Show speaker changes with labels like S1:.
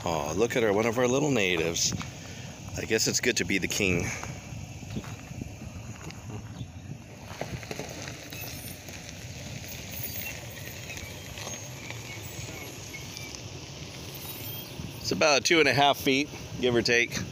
S1: Oh, look at her, one of our little natives. I guess it's good to be the king. It's about 2.5 feet, give or take.